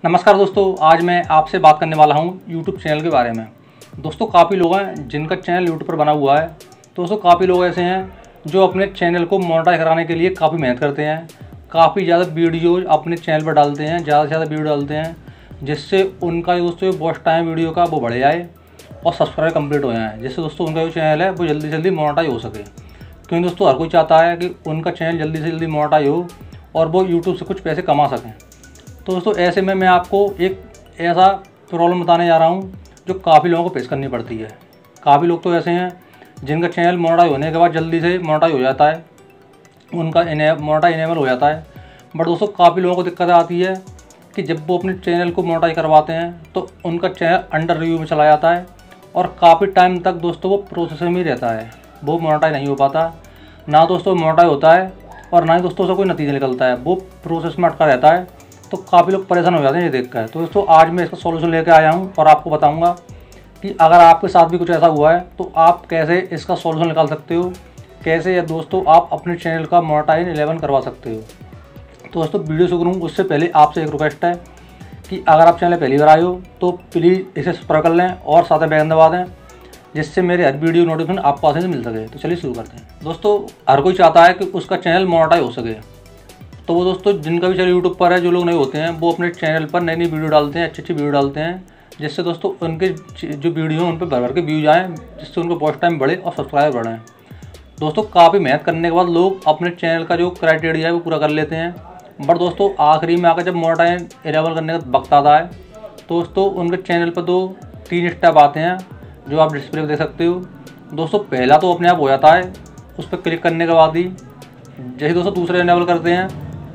नमस्कार दोस्तों, आज मैं आपसे बात करने वाला हूं YouTube चैनल के बारे में। दोस्तों काफ़ी लोग हैं जिनका चैनल YouTube पर बना हुआ है। दोस्तों काफ़ी लोग ऐसे हैं जो अपने चैनल को मोनेटाइज कराने के लिए काफ़ी मेहनत करते हैं, काफ़ी ज़्यादा वीडियो अपने चैनल पर डालते हैं, ज़्यादा से ज़्यादा वीडियो डालते हैं, जिससे उनका दोस्तों वॉच टाइम वीडियो का वो बढ़ जाए और सब्सक्राइब कंप्लीट हो जाए, जिससे दोस्तों उनका जो चैनल है वो जल्दी से जल्दी मोनेटाइज हो सके। क्योंकि दोस्तों हर कोई चाहता है कि उनका चैनल जल्दी से जल्दी मोनेटाइज हो और वो यूट्यूब से कुछ पैसे कमा सकें। तो दोस्तों ऐसे में मैं आपको एक ऐसा प्रॉब्लम बताने जा रहा हूँ जो काफ़ी लोगों को फेस करनी पड़ती है। काफ़ी लोग तो ऐसे हैं जिनका चैनल मोनेटाइज होने के बाद जल्दी से मोनेटाइज हो जाता है, उनका मोनेटाइज इनेबल हो जाता है। बट दोस्तों काफ़ी लोगों को दिक्कत आती है कि जब वो अपने चैनल को मोनेटाइज करवाते हैं तो उनका चैनल अंडर रिव्यू में चला जाता है और काफ़ी टाइम तक दोस्तों वो प्रोसेस में ही रहता है, वो मोनेटाइज नहीं हो पाता। ना दोस्तों मोनेटाइज होता है और ना ही दोस्तों उसका कोई नतीजा निकलता है, वो प्रोसेस में अटका रहता है। तो काफ़ी लोग परेशान हो जाते हैं ये देखकर। तो दोस्तों आज मैं इसका सॉल्यूशन लेकर आया हूँ और आपको बताऊँगा कि अगर आपके साथ भी कुछ ऐसा हुआ है तो आप कैसे इसका सॉल्यूशन निकाल सकते हो, कैसे या दोस्तों आप अपने चैनल का मोनेटाइज इनेबल करवा सकते हो। तो दोस्तों वीडियो शुरू करूँ उससे पहले आपसे एक रिक्वेस्ट है कि अगर आप चैनल पहली बार आए हो तो प्लीज़ इसे सब्सक्राइब कर लें और साथ में बेल दबा दें, जिससे मेरे हर वीडियो नोटिफिकेशन आपको आसानी से मिल सके। तो चलिए शुरू करते हैं। दोस्तों हर कोई चाहता है कि उसका चैनल मोनेटाइज हो सके। तो वो दोस्तों जिनका भी चैनल यूट्यूब पर है, जो लोग नए होते हैं वो अपने चैनल पर नई नई वीडियो डालते हैं, अच्छी वीडियो डालते हैं, जिससे दोस्तों उनके जो वीडियो हैं उन पर भर के व्यूज आएँ, जिससे उनका वॉच टाइम बढ़े और सब्सक्राइबर बढ़ें। दोस्तों काफ़ी मेहनत करने के बाद लोग अपने चैनल का जो क्राइटेरिया है वो पूरा कर लेते हैं, बट दोस्तों आखिरी में आकर जब मोनेटाइज इनेबल करने का वक्त आता है तो दोस्तों उनके चैनल पर 2-3 स्टेप आते हैं जो आप डिस्प्ले पर देख सकते हो। दोस्तों पहला तो अपने आप हो जाता है, उस पर क्लिक करने के बाद ही जैसे दोस्तों दूसरे इनेबल करते हैं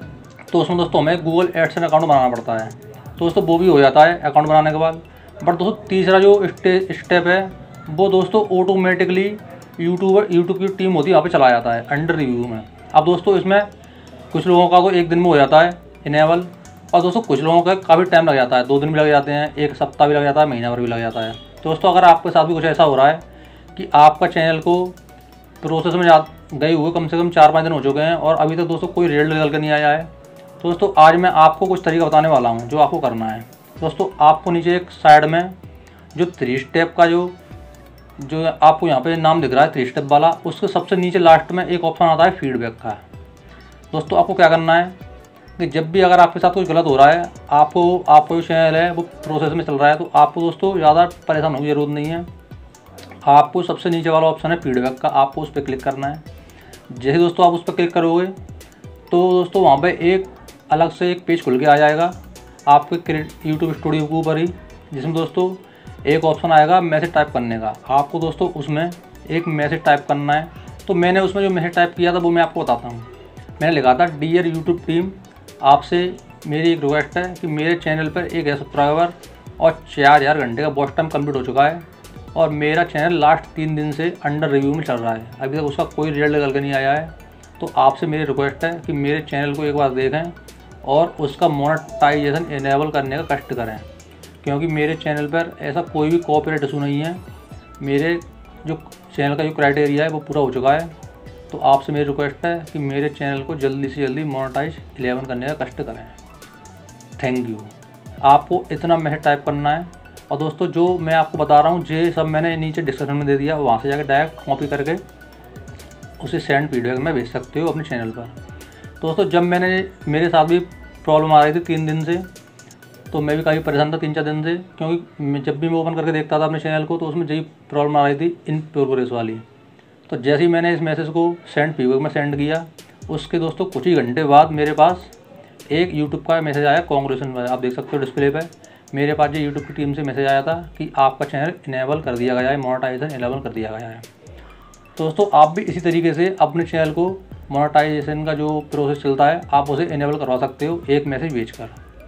तो उसमें दोस्तों हमें गूगल एडसेंस अकाउंट बनाना पड़ता है। तो दोस्तों वो भी हो जाता है अकाउंट बनाने के बाद। बट दोस्तों तीसरा जो स्टेप है वो दोस्तों ऑटोमेटिकली यूट्यूब की टीम होती है वहाँ पे चला जाता है अंडर रिव्यू में। अब दोस्तों इसमें कुछ लोगों का तो एक दिन में हो जाता है इनेबल, और दोस्तों कुछ लोगों का काफ़ी टाइम लग जाता है, 2 दिन भी लग जाते हैं, 1 सप्ताह भी लग जाता है, महीना भर भी लग जाता है। तो दोस्तों अगर आपके साथ भी कुछ ऐसा हो रहा है कि आपका चैनल को प्रोसेस में गए हुए कम से कम 4-5 दिन हो चुके हैं और अभी तक दोस्तों कोई रिजल्ट निकल कर नहीं आया है, तो दोस्तों आज मैं आपको कुछ तरीका बताने वाला हूं जो आपको करना है। दोस्तों आपको नीचे एक साइड में जो 3 स्टेप का जो आपको यहाँ पे नाम दिख रहा है 3 स्टेप वाला, उसके सबसे नीचे लास्ट में एक ऑप्शन आता है फीडबैक का। दोस्तों आपको क्या करना है कि जब भी अगर आपके साथ कुछ गलत हो रहा है, आपको जो चैनल है वो प्रोसेस में चल रहा है, तो आपको दोस्तों ज़्यादा परेशान होने की ज़रूरत नहीं है। आपको सबसे नीचे वाला ऑप्शन है फीडबैक का, आपको उस पर क्लिक करना है। जैसे दोस्तों आप उस पर क्लिक करोगे तो दोस्तों वहाँ पे एक अलग से एक पेज खुल के आ जाएगा आपके यूट्यूब स्टूडियो के ऊपर ही, जिसमें दोस्तों एक ऑप्शन आएगा मैसेज टाइप करने का। आपको दोस्तों उसमें एक मैसेज टाइप करना है। तो मैंने उसमें जो मैसेज टाइप किया था वो मैं आपको बताता हूँ। मैंने लिखा था, डियर यूट्यूब टीम, आपसे मेरी एक रिक्वेस्ट है कि मेरे चैनल पर 1 सब्सक्राइबर और 4000 घंटे का वॉच टाइम कम्प्लीट हो चुका है और मेरा चैनल लास्ट 3 दिन से अंडर रिव्यू में चल रहा है, अभी तक उसका कोई रिजल्ट निकल कर नहीं आया है। तो आपसे मेरी रिक्वेस्ट है कि मेरे चैनल को एक बार देखें और उसका मोनेटाइजेशन इनेबल करने का कष्ट करें, क्योंकि मेरे चैनल पर ऐसा कोई भी कॉपीराइट इशू नहीं है। मेरे जो चैनल का जो क्राइटेरिया है वो पूरा हो चुका है। तो आपसे मेरी रिक्वेस्ट है कि मेरे चैनल को जल्दी से जल्दी मोनेटाइज इनेबल करने का कष्ट करें। Thank you. आपको इतना मैसेज टाइप करना है और दोस्तों जो मैं आपको बता रहा हूँ ये सब मैंने नीचे डिस्क्रिप्शन में दे दिया, वहाँ से जाकर डायरेक्ट कॉपी करके उसे सेंड फीडबैक में भेज सकते हो अपने चैनल पर। दोस्तों जब मेरे साथ भी प्रॉब्लम आ रही थी 3 दिन से, तो मैं भी काफ़ी परेशान था 3-4 दिन से, क्योंकि जब भी मैं ओपन करके देखता था अपने चैनल को तो उसमें यही प्रॉब्लम आ रही थी, इन प्रोग्रेस वाली। तो जैसे ही मैंने इस मैसेज को सेंड फीडबैक में सेंड किया, उसके दोस्तों कुछ ही घंटे बाद मेरे पास एक यूट्यूब का मैसेज आया, कांग्रेचुलेशन वाला, आप देख सकते हो डिस्प्ले पर। मेरे पास ये यूट्यूब की टीम से मैसेज आया था कि आपका चैनल इनेबल कर दिया गया है, मोनेटाइजेशन इनेबल कर दिया गया है। तो दोस्तों आप भी इसी तरीके से अपने चैनल को मोनेटाइजेशन का जो प्रोसेस चलता है आप उसे इनेबल करवा सकते हो एक मैसेज भेजकर।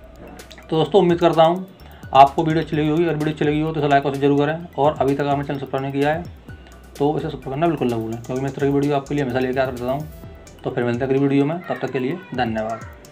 तो दोस्तों उम्मीद करता हूँ आपको वीडियो अच्छी लगी होगी, और वीडियो अच्छी लगी हो तो इसे लाइक और जरूर करें, और अभी तक आपने चैनल सब्सक्राइब नहीं किया है तो इसे सब्सक्राइब करना बिल्कुल ना भूलें, क्योंकि मैं इस तरह की वीडियो आपके लिए हमेशा लेकर आता रहता हूँ। तो फिर मिलते हैं अगली वीडियो में, तब तक के लिए धन्यवाद।